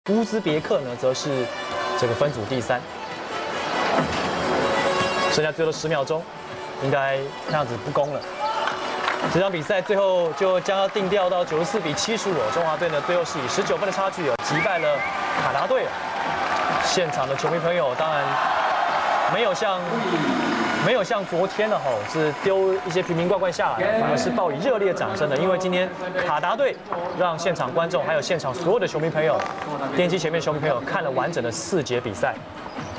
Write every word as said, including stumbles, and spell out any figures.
乌兹别克呢，则是这个分组第三。剩下最后的十秒钟，应该看样子不公了。这场比赛最后就将要定调到九十四比七十五，中华队呢最后是以十九分的差距哦击败了卡达队。现场的球迷朋友当然没有像没有像昨天的吼是丢一些瓶瓶罐罐下来，反而是报以热烈掌声的，因为今天卡达队让现场观众还有现场所有的球迷朋友、电视机前面的球迷朋友看了完整的四节比赛。